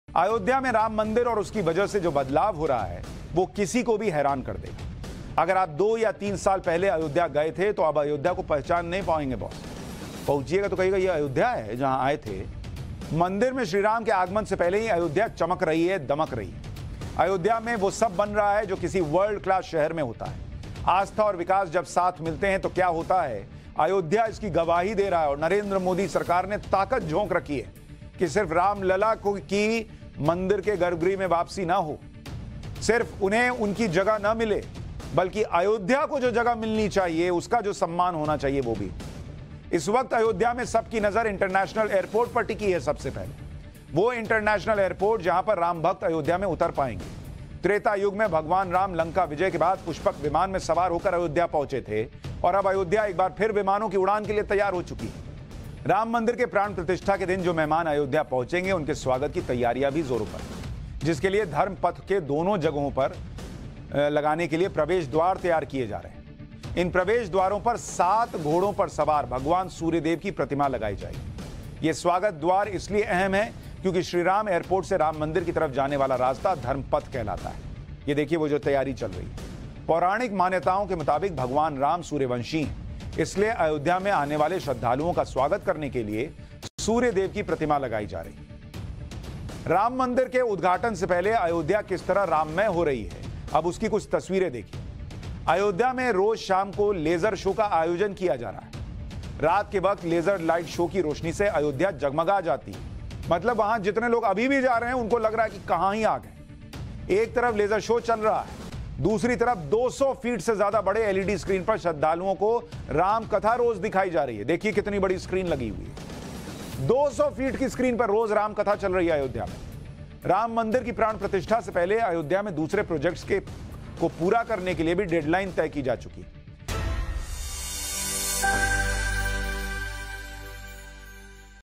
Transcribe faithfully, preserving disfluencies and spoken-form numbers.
अयोध्या में राम मंदिर और उसकी वजह से जो बदलाव हो रहा है वो किसी को भी हैरान कर देगा। अगर आप दो या तीन साल पहले अयोध्या गए थे तो अब अयोध्या को पहचान नहीं पाएंगे बॉस। पहुंचिएगा तो कहिएगा ये अयोध्या है जहां आए थे। मंदिर में श्री राम के आगमन से पहले ही अयोध्या चमक रही है, दमक रही है। अयोध्या में वो सब बन रहा है जो किसी वर्ल्ड क्लास शहर में होता है। आस्था और विकास जब साथ मिलते हैं तो क्या होता है, अयोध्या इसकी गवाही दे रहा है। और नरेंद्र मोदी सरकार ने ताकत झोंक रखी है कि सिर्फ रामलला को की मंदिर के गर्भगृह में वापसी ना हो, सिर्फ उन्हें उनकी जगह ना मिले, बल्कि अयोध्या को जो जगह मिलनी चाहिए, उसका जो सम्मान होना चाहिए वो भी। इस वक्त अयोध्या में सबकी नजर इंटरनेशनल एयरपोर्ट पर टिकी है। सबसे पहले वो इंटरनेशनल एयरपोर्ट जहां पर राम भक्त अयोध्या में उतर पाएंगे। त्रेता युग में भगवान राम लंका विजय के बाद पुष्पक विमान में सवार होकर अयोध्या पहुंचे थे और अब अयोध्या एक बार फिर विमानों की उड़ान के लिए तैयार हो चुकी है। राम मंदिर के प्राण प्रतिष्ठा के दिन जो मेहमान अयोध्या पहुंचेंगे उनके स्वागत की तैयारियां भी जोरों पर, जिसके लिए धर्म पथ के दोनों जगहों पर लगाने के लिए प्रवेश द्वार तैयार किए जा रहे हैं। इन प्रवेश द्वारों पर सात घोड़ों पर सवार भगवान सूर्यदेव की प्रतिमा लगाई जाएगी। यह स्वागत द्वार इसलिए अहम है क्योंकि श्री राम एयरपोर्ट से राम मंदिर की तरफ जाने वाला रास्ता धर्म पथ कहलाता है। ये देखिए वो जो तैयारी चल रही है। पौराणिक मान्यताओं के मुताबिक भगवान राम सूर्यवंशी हैं, इसलिए अयोध्या में आने वाले श्रद्धालुओं का स्वागत करने के लिए सूर्यदेव की प्रतिमा लगाई जा रही है। राम मंदिर के उद्घाटन से पहले अयोध्या किस तरह राममय हो रही है, अब उसकी कुछ तस्वीरें देखिए। अयोध्या में रोज शाम को लेजर शो का आयोजन किया जा रहा है। रात के वक्त लेजर लाइट शो की रोशनी से अयोध्या जगमगा जाती है। मतलब वहां जितने लोग अभी भी जा रहे हैं उनको लग रहा है कि कहां ही आ गए। एक तरफ लेजर शो चल रहा है, दूसरी तरफ दो सौ फीट से ज्यादा बड़े एलईडी स्क्रीन पर श्रद्धालुओं को राम कथा रोज दिखाई जा रही है। देखिए कितनी बड़ी स्क्रीन लगी हुई है। दो सौ फीट की स्क्रीन पर रोज राम कथा चल रही है अयोध्या में। राम मंदिर की प्राण प्रतिष्ठा से पहले अयोध्या में दूसरे प्रोजेक्ट्स के को पूरा करने के लिए भी डेडलाइन तय की जा चुकी है।